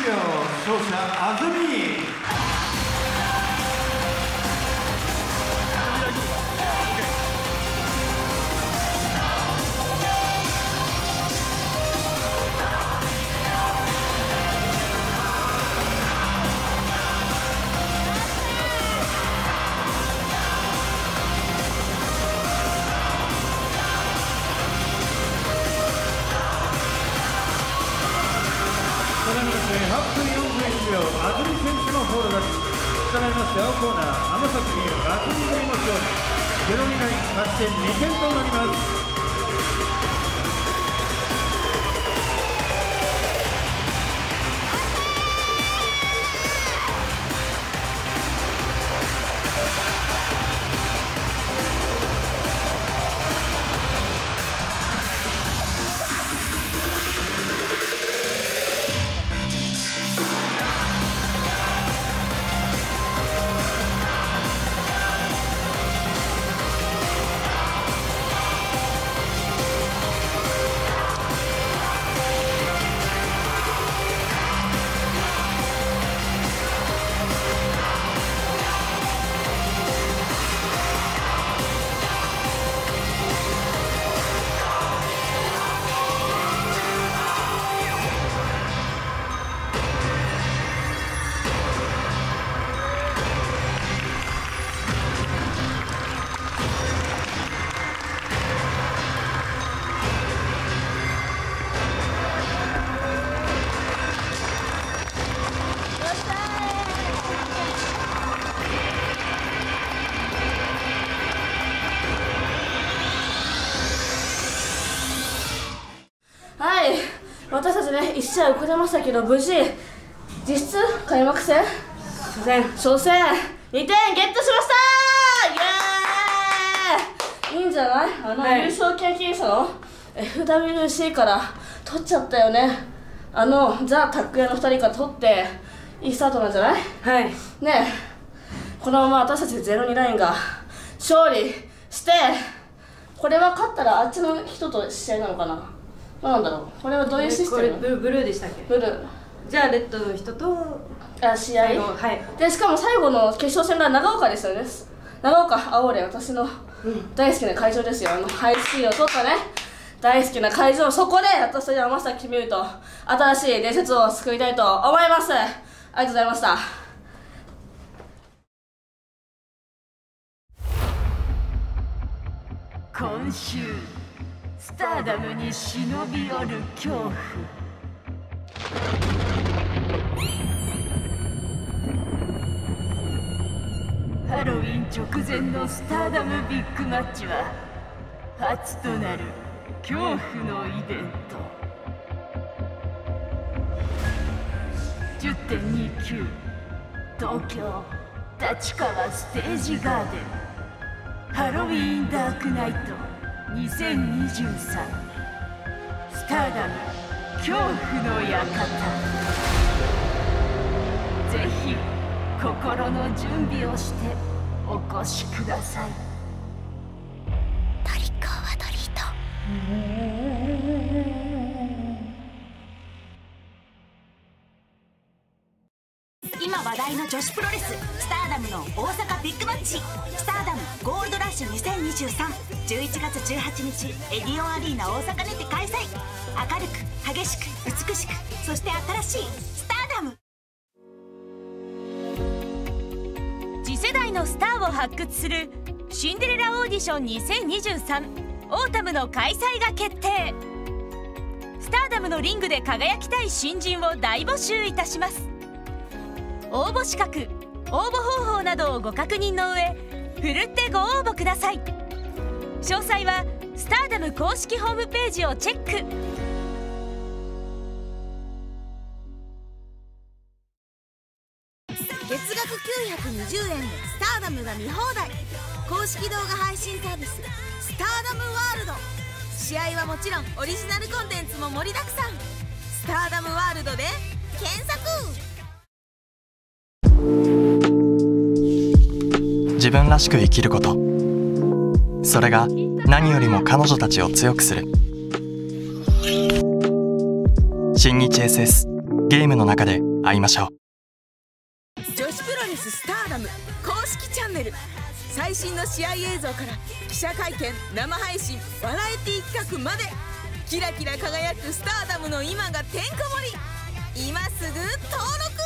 秒勝者あずみ。8分41秒、安住選手のフォール勝ち。従いまして青コーナー、天崎美優、松見組の勝利。0-2ライン、勝ち点2点となります。 私たちね、1試合遅れましたけど、無事、実質開幕戦初戦2点ゲットしましたー。イエーイ。いいんじゃない？はい、優勝経験者の FWC から取っちゃったよね。ザ・タック屋の2人から取っていいスタートなんじゃない？はい。ねえ、このまま私たち0-2ラインが勝利して、これは勝ったらあっちの人と試合なのかな？なんだろう、これはどういうシステム？ これブルーでしたっけ？ブルー。じゃあレッドの人と試合、 はい、 でしかも最後の決勝戦が長岡ですよね。長岡青俺、私の大好きな会場ですよ。ハイスキーを取ったね大好きな会場、そこで私と山崎美優と新しい伝説を作りたいと思います。ありがとうございました。 今週スターダムに忍び寄る恐怖。ハロウィン直前のスターダムビッグマッチは初となる恐怖のイベント。 10.29 東京立川ステージガーデンハロウィンダークナイト2023スターダム恐怖の館。ぜひ心の準備をしてお越しください。トリックオアトリート。今話題の女子プロレススターダムの大阪ビッグマッチ、スターダムゴールドラッシュ2023、11月18日エディオンアリーナ大阪にて開催。明るく激しく美しく、そして新しいスターダム。次世代のスターを発掘するシンデレラオーディション2023オータムの開催が決定。スターダムのリングで輝きたい新人を大募集いたします。応募資格、応募方法などをご確認の上、ふるってご応募ください。詳細はスターダム公式ホームページをチェック。 月額920円でスターダムが見放題。公式動画配信サービススターダムワールド。試合はもちろんオリジナルコンテンツも盛りだくさん。スターダムワールドで検索。 自分らしく生きること、それが何よりも彼女たちを強くする。新日 SS ゲームの中で会いましょう。 女子プロレススターダム公式チャンネル、最新の試合映像から記者会見、生配信、バラエティ企画まで、キラキラ輝くスターダムの今がてんこ盛り。今すぐ登録